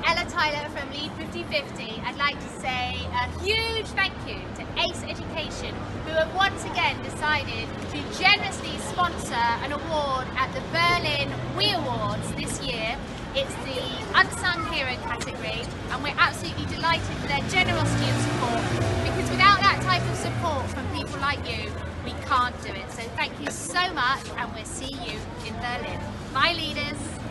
Ella Tyler from Lead 50/50. I'd like to say a huge thank you to ACE Education, who have once again decided to generously sponsor an award at the Berlin We Awards this year. It's the Unsung Hero category, and we're absolutely delighted for their generosity and support, because without that type of support from people like you, we can't do it. So thank you so much, and we'll see you in Berlin. Bye, leaders.